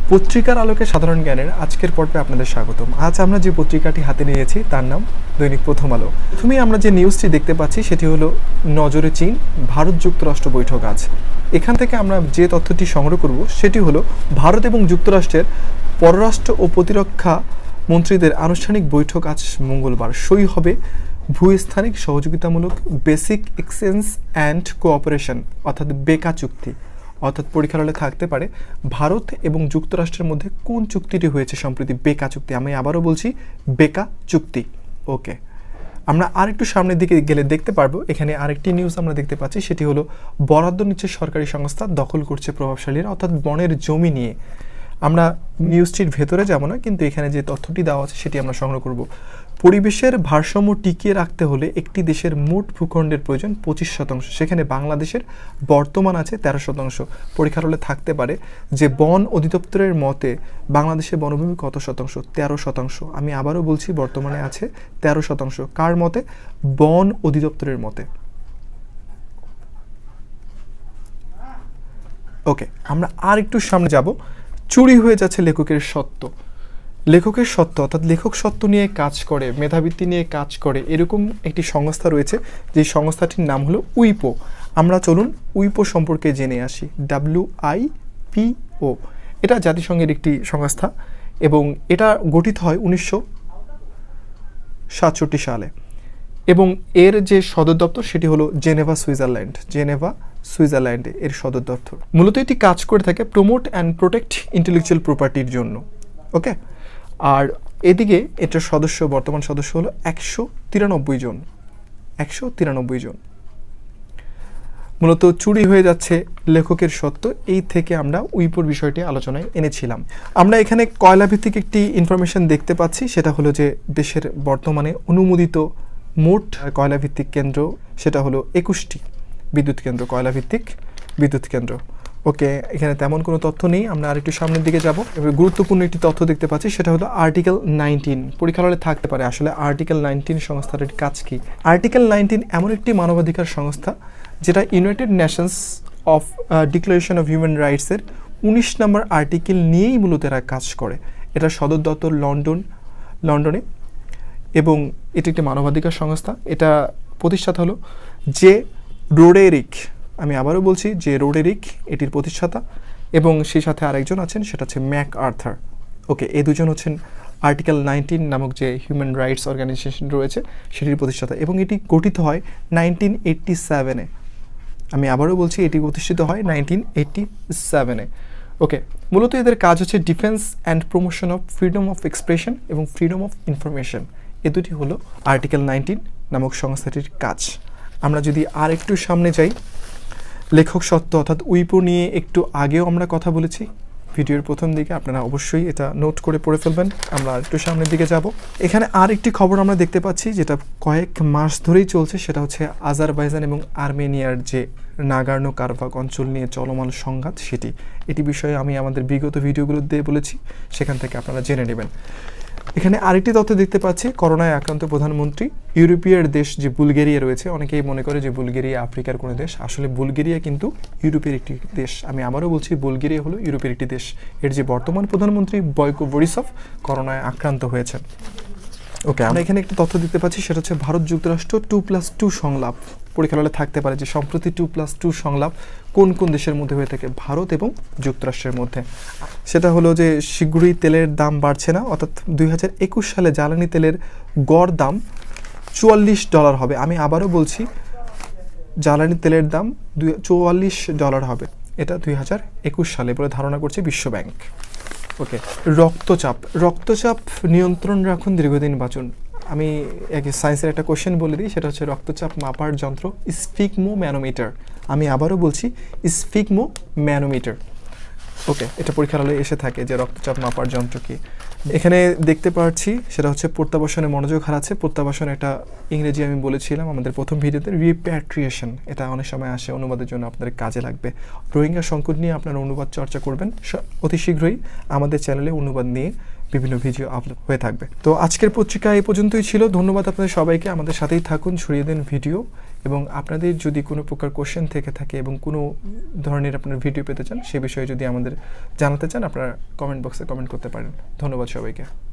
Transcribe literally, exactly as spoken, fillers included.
পত্রিকার আলোকে সাধারণ জ্ঞানের আজকের পর্বে আপনাদের স্বাগতম। আজ আমরা যে পত্রিকাটি হাতে নিয়েছি তার নাম দৈনিক প্রথম আলো। প্রথমেই আমরা যে নিউজটি দেখতে পাচ্ছি সেটি হলো নজরে চীন, ভারত যুক্তরাষ্ট্র বৈঠক আজ। এখান থেকে আমরা যে তথ্যটি সংগ্রহ করব সেটি হলো ভারত এবং যুক্তরাষ্ট্রের পররাষ্ট্র ও প্রতিরক্ষা মন্ত্রীদের আনুষ্ঠানিক বৈঠক আজ মঙ্গলবার। সই হবে ভূস্থানিক সহযোগিতামূলক বেসিক এক্সচেঞ্জ অ্যান্ড কোঅপারেশন অর্থাৎ বেকা চুক্তি। অর্থাৎ পরীক্ষার হলে থাকতে পারে ভারত এবং যুক্তরাষ্ট্রের মধ্যে কোন চুক্তিটি হয়েছে সম্প্রতি, বেকা চুক্তি। আমি আবারও বলছি বেকা চুক্তি। ওকে, আমরা আরেকটু সামনের দিকে গেলে দেখতে পারবো এখানে আরেকটি নিউজ আমরা দেখতে পাচ্ছি, সেটি হলো বরাদ্দ নিচ্ছে সরকারি সংস্থা, দখল করছে প্রভাবশালীরা, অর্থাৎ বনের জমি নিয়ে। আমরা নিউজটির ভেতরে যাব না, কিন্তু এখানে যে তথ্যটি দেওয়া আছে সেটি আমরা সংগ্রহ করব। পরিবেশের ভারসাম্য টিকিয়ে রাখতে হলে একটি দেশের মোট ভূখণ্ডের প্রয়োজন পঁচিশ শতাংশ, সেখানে বাংলাদেশের বর্তমান আছে তেরো শতাংশ। পরীক্ষার হলে থাকতে পারে যে বন অধিদপ্তরের মতে বাংলাদেশের বনভূমি কত শতাংশ? তেরো শতাংশ। আমি আবারও বলছি বর্তমানে আছে তেরো শতাংশ। কার মতে? বন অধিদপ্তরের মতে। ওকে, আমরা আর একটু সামনে যাব। চুরি হয়ে যাচ্ছে লেখকের সত্ত্ব। লেখকের সত্ত্ব অর্থাৎ লেখক সত্ত্ব নিয়ে কাজ করে, মেধাবৃত্তি নিয়ে কাজ করে, এরকম একটি সংস্থা রয়েছে, যে সংস্থাটির নাম হলো উইপো। আমরা চলুন উইপো সম্পর্কে জেনে আসি। ডাব্লিউ আই পি ও, এটা জাতিসংঘের একটি সংস্থা এবং এটা গঠিত হয় উনিশশো সাতষট্টি সালে এবং এর যে সদর দপ্তর সেটি হলো জেনেভা, সুইজারল্যান্ড। জেনেভা, সুইজারল্যান্ডে এর সদর দপ্তর। মূলত এটি কাজ করে থাকে প্রমোট অ্যান্ড প্রোটেক্ট ইন্টেলেকচুয়াল প্রপার্টির জন্য। ওকে, আর এদিকে এটার সদস্য, বর্তমান সদস্য হলো একশো তিরানব্বই জন। একশো তিরানব্বই জন। মূলত চুরি হয়ে যাচ্ছে লেখকের সত্ত্ব, এই থেকে আমরা উইপোর বিষয়টি আলোচনায় এনেছিলাম। আমরা এখানে কয়লাভিত্তিক একটি ইনফরমেশন দেখতে পাচ্ছি, সেটা হলো যে দেশের বর্তমানে অনুমোদিত মোট কয়লাভিত্তিক কেন্দ্র সেটা হলো একুশটি বিদ্যুৎ কেন্দ্র, কয়লাভিত্তিক বিদ্যুৎ কেন্দ্র। ওকে, এখানে তেমন কোনো তথ্য নেই। আমরা আরেকটু সামনের দিকে যাব। এবার গুরুত্বপূর্ণ একটি তথ্য দেখতে পাচ্ছি, সেটা হলো আর্টিকেল নাইনটিন। পরীক্ষার হলে থাকতে পারে আসলে আর্টিকেল নাইনটিন সংস্থাটির কাজ কি। আর্টিকেল নাইনটিন এমন একটি মানবাধিকার সংস্থা যেটা United Nations of declaration of human রাইটসের উনিশ নম্বর আর্টিকেল নিয়েই মূলত এরা কাজ করে। এটা সদর দপ্তর লন্ডন লন্ডনে এবং এটি একটি মানবাধিকার সংস্থা। এটা প্রতিষ্ঠাতা হলো যে রোডেরিক। আমি আবারও বলছি যে রোডেরিক এটির প্রতিষ্ঠাতা এবং সেই সাথে আরেকজন আছেন, সেটা হচ্ছে ম্যাক আর্থার। ওকে, এই দুজন হচ্ছেন আর্টিকেল নাইনটিন নামক যে হিউম্যান রাইটস অর্গানাইজেশন রয়েছে সেটির প্রতিষ্ঠাতা এবং এটি গঠিত হয় নাইনটিন এইটটি সেভেনে। আমি আবারও বলছি এটি প্রতিষ্ঠিত হয় নাইনটিন এইটটি সেভেনে। ওকে, মূলত এদের কাজ হচ্ছে defence and promotion of freedom of expression এবং ফ্রিডম অফ ইনফরমেশন। এ দুটি হলো আর্টিকেল নাইনটিন নামক সংস্থাটির কাজ। আমরা যদি আর একটু সামনে যাই, লেখক সত্ত্ব অর্থাৎ উইপো নিয়ে একটু আগেও আমরা কথা বলেছি ভিডিওর প্রথম দিকে, আপনারা অবশ্যই এটা নোট করে পড়ে ফেলবেন। আমরা একটু সামনের দিকে যাব। এখানে আর একটি খবর আমরা দেখতে পাচ্ছি যেটা কয়েক মাস ধরেই চলছে, সেটা হচ্ছে আজারবাইজান এবং আর্মেনিয়ার যে নাগার্নো কারাবাখ অঞ্চল নিয়ে চলমান সংঘাত সেটি। এটি বিষয়ে আমি আমাদের বিগত ভিডিওগুলো দিয়ে বলেছি, সেখান থেকে আপনারা জেনে নেবেন। এখানে আরেকটি তথ্য দেখতে পাচ্ছি, করোনায় আক্রান্ত প্রধানমন্ত্রী। ইউরোপীয় দেশ যে বুলগেরিয়া রয়েছে, অনেকেই মনে করে যে বুলগেরিয়া আফ্রিকার কোনো দেশ, আসলে বুলগেরিয়া কিন্তু ইউরোপের একটি দেশ। আমি আবারও বলছি বুলগেরিয়া হলো ইউরোপের একটি দেশ। এর যে বর্তমান প্রধানমন্ত্রী বয়কো বরিসভ করোনায় আক্রান্ত হয়েছেন। ওকে, আমরা এখানে একটি তথ্য দেখতে পাচ্ছি, সেটা হচ্ছে ভারত যুক্তরাষ্ট্র টু প্লাস টু সংলাপ। পরীক্ষার হলে থাকতে পারে যে সম্প্রতি টু প্লাস টু সংলাপ কোন কোন দেশের মধ্যে হয়ে থাকে? ভারত এবং যুক্তরাষ্ট্রের মধ্যে। সেটা হলো যে শীঘ্রই তেলের দাম বাড়ছে না, অর্থাৎ দুই হাজার একুশ সালে জ্বালানি তেলের গড় দাম চুয়াল্লিশ ডলার হবে। আমি আবারও বলছি জ্বালানি তেলের দাম দুই চুয়াল্লিশ ডলার হবে, এটা দুই হাজার একুশ সালে বলে ধারণা করছে বিশ্বব্যাংক। ওকে, রক্তচাপ রক্তচাপ নিয়ন্ত্রণ রাখুন, দীর্ঘদিন বাঁচুন। আমি এক সায়েন্সের একটা কোশ্চেন বলে দিই, সেটা হচ্ছে রক্তচাপ মাপার যন্ত্র স্ফিগমো ম্যানোমিটার। আমি আবারও বলছি স্ফিগমো ম্যানোমিটার। ওকে, এটা পরীক্ষার হলে এসে থাকে যে রক্তচাপ মাপার যন্ত্র কি। এখানে দেখতে পাচ্ছি সেটা হচ্ছে প্রত্যাবাসনে মনোযোগ হারাচ্ছে। প্রত্যাবাসন একটা ইংরেজি আমি বলেছিলাম আমাদের প্রথম ভিডিওতে, রিপ্যাট্রিয়েশন। এটা অনেক সময় আসে, অনুবাদের জন্য আপনাদের কাজে লাগবে। রোহিঙ্গা সংকট নিয়ে আপনারা অনুবাদ চর্চা করবেন অতি শীঘ্রই আমাদের চ্যানেলে অনুবাদ নিয়ে বিভিন্ন ভিডিও আপলোড হয়ে থাকবে। তো আজকের পত্রিকা এই পর্যন্তই ছিল। ধন্যবাদ আপনাদের সবাইকে। আমাদের সাথেই থাকুন, ছড়িয়ে দেন ভিডিও, এবং আপনাদের যদি কোনো প্রকার কোশ্চেন থেকে থাকে এবং কোনো ধরনের আপনার ভিডিও পেতে চান সে বিষয়ে যদি আমাদের জানাতে চান আপনারা কমেন্ট বক্সে কমেন্ট করতে পারেন। ধন্যবাদ সবাইকে।